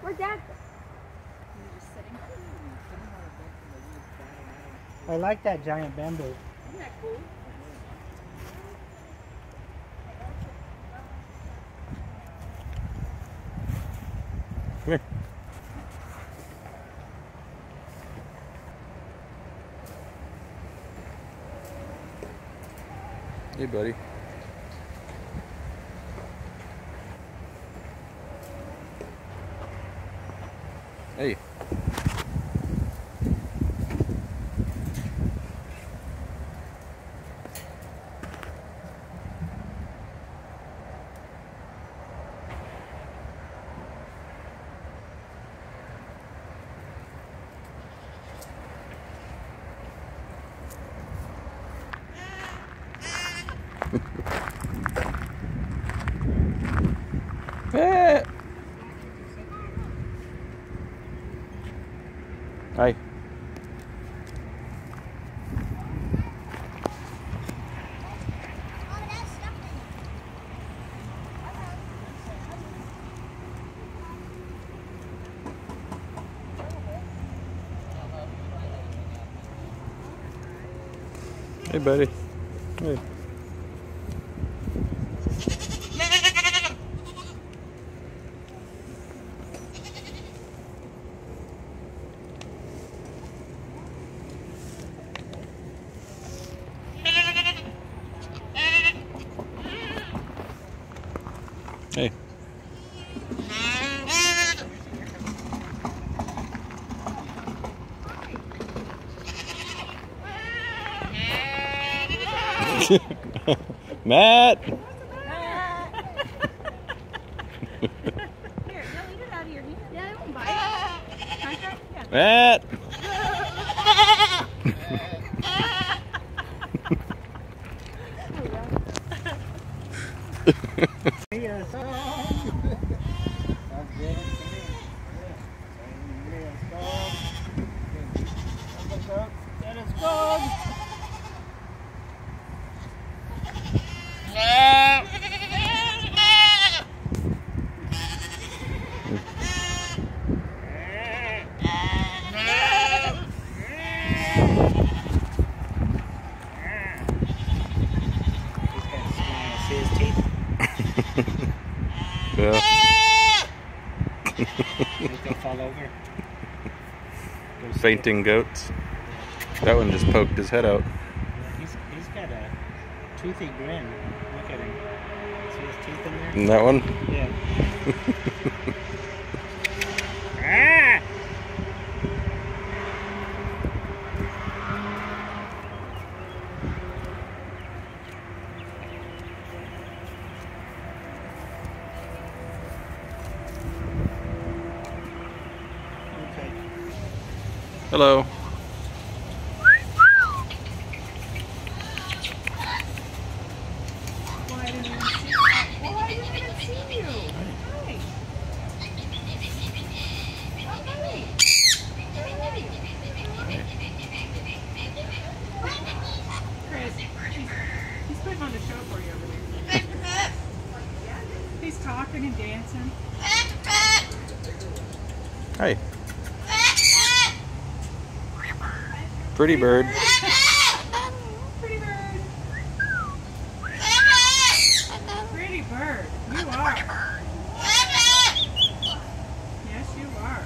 Where'd Dad go? I like that giant bamboo. Isn't that cool? Come here. Hey, buddy. Hey. Hey. Hi. Hey, buddy. Hey. Hey. Matt. Here, they'll eat it out of your hand. Yeah, they won't bite it. Contract? Yeah. Matt. Yeah. They'll fall over. Fainting goats. That one just poked his head out. He's got a toothy grin. Look at him. See his teeth in there? And that one? Yeah. Ah! Okay. Hello. Why didn't even see you? Why didn't even see you? Hi. Chris, he's putting on the show for you over there. He's talking and dancing. Hi. Pretty bird. Pretty bird. Pretty bird. You are. Yes, you are.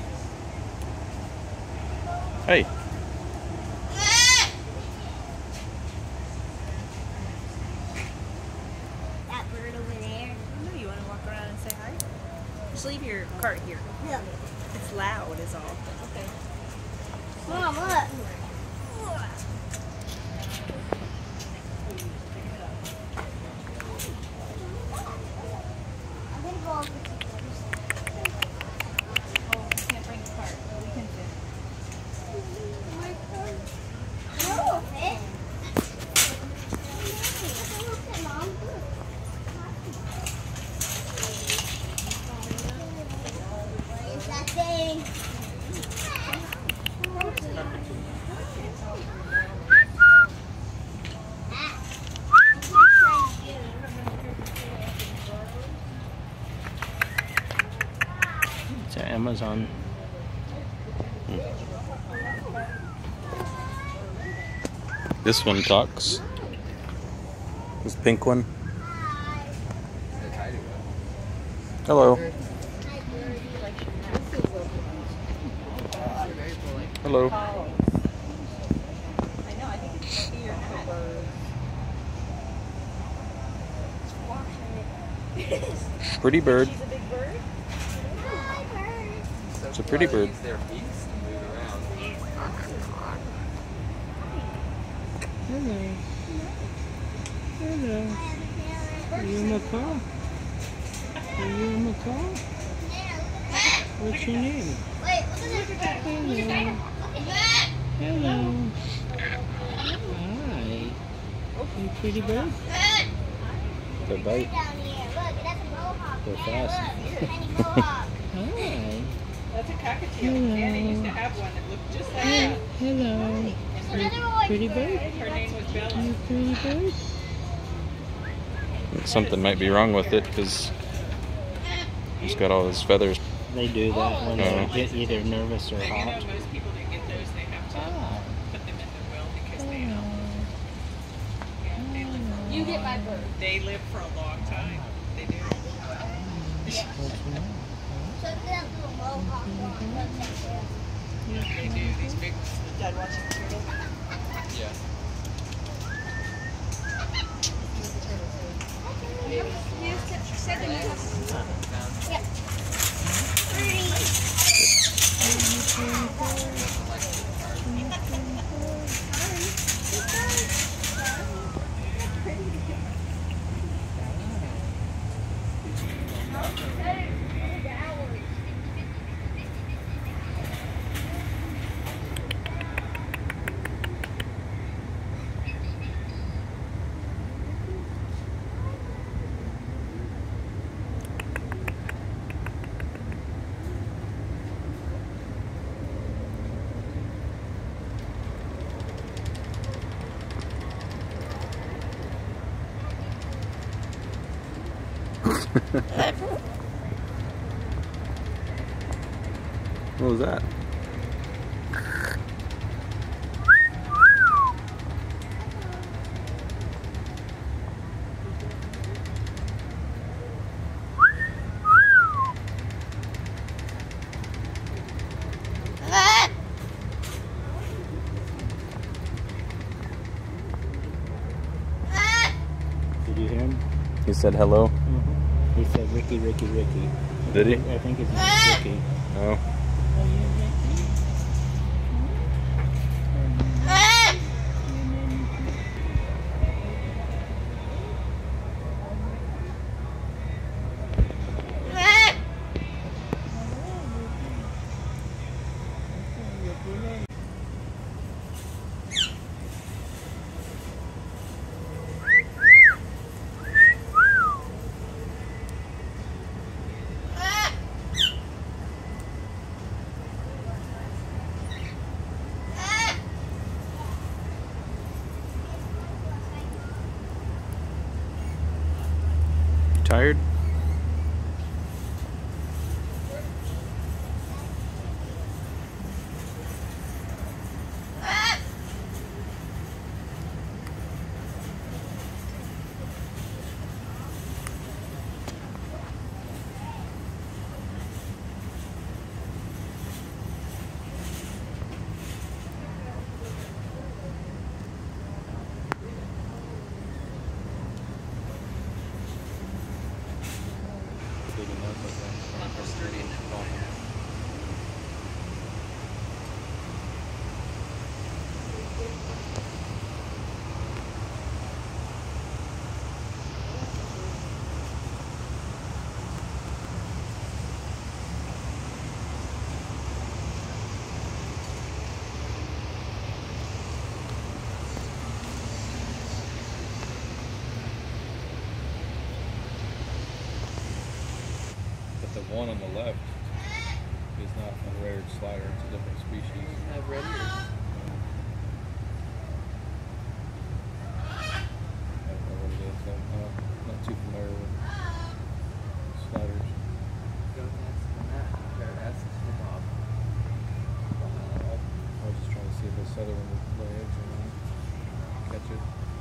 Hey. That bird over there. No, you want to walk around and say hi? Just leave your cart here. Look. It's loud is all. Okay. Mom, look. I'm gonna go over to the other side. Oh, you can't bring the cart, but we can fit. No, fit. Look at Mom. What is that thing? the Amazon. This one talks. This pink one. Hello. Hello. I know, I think it's here. Pretty bird. She's a big bird. It's a pretty bird. Hello. Hello. Are you a macaw? Are you a macaw? What's your name? Wait, look at that. Hello. Hello. Hi. You pretty bird? They bite. Down here. Look, that's a mohawk. They're fast. Look, tiny mohawk. Hi. That's a cockatiel. Hello. Danny used to have one that looked just like Hey, that. hello. Another one. Pretty bird? Her name was Bella. You pretty bird? Something might be wrong with it because he's got all his feathers. They do that when they get either nervous or You know, hot. most people that get those, they have to put them in the will because they live. You get my bird. They live for a long time. They do. So that little mohawk one. Look, check it out. They do. These big ones. Dad watching the turtle? Yeah. Yep. What was that? Did you hear him? He said hello. He said Ricky, Ricky, Ricky. Did he? I think his name's Ricky. No. Tired? But the one on the left is not a rare slider, it's a different species. Have red ears. I don't know what it is. I'm not too familiar with sliders. Go ask them that. Better ask other one will lay eggs in. Catch it.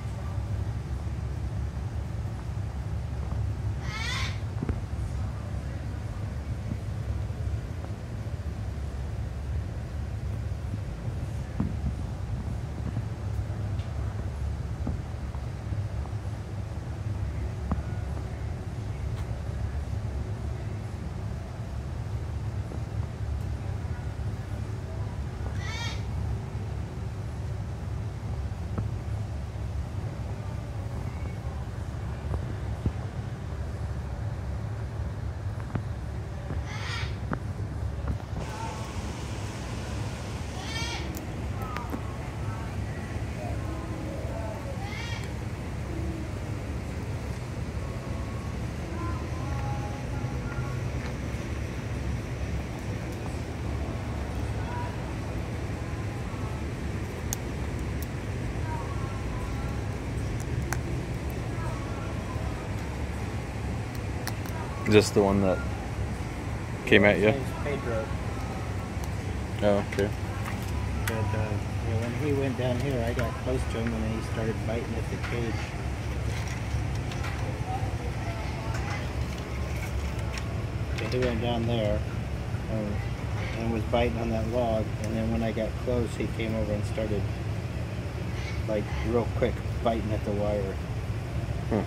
Is this the one that came at you? His name's Pedro. Oh, okay. But yeah, when he went down here, I got close to him and he started biting at the cage. So he went down there and was biting on that log, and then when I got close, he came over and started, like, real quick biting at the wire. Hmm.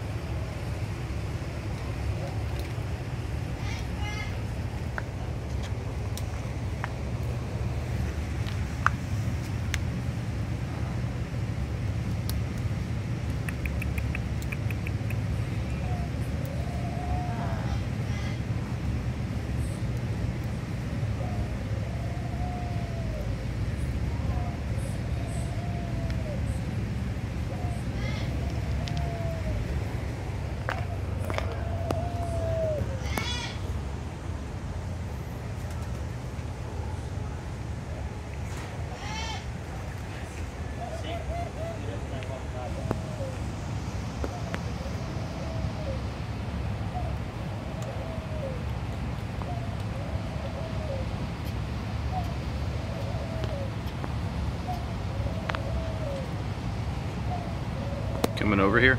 Coming over here.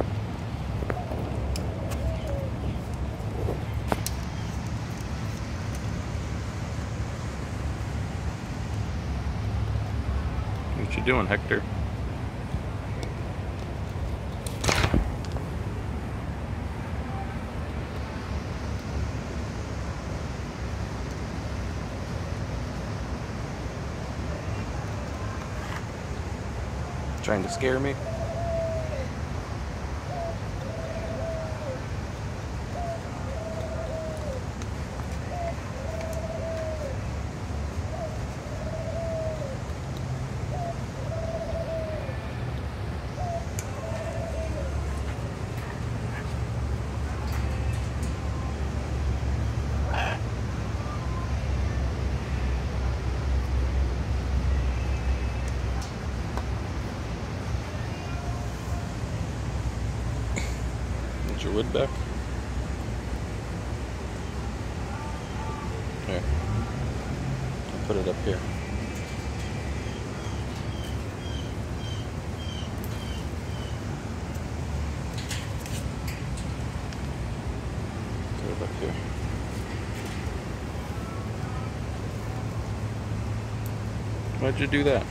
What you doing, Hector? Trying to scare me? Your wood back? Here. I'll put it up here. Put it up here. Why'd you do that?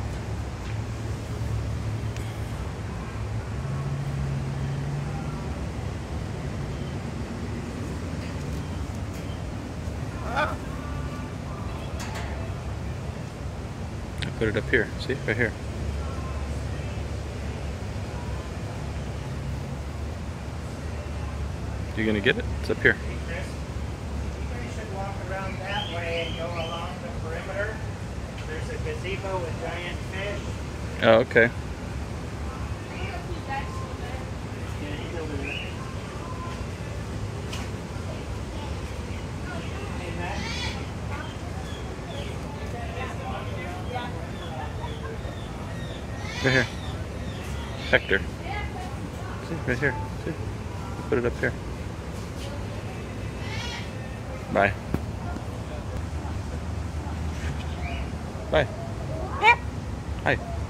Put it up here. See? Right here. You gonna get it? It's up here. Hey Chris, you guys should walk around that way and go along the perimeter. There's a gazebo with giant fish. Oh, okay. Yeah, he's over there. Hey Matt. Right here. Hector. See? Right here. See? Put it up here. Bye. Bye. Hi.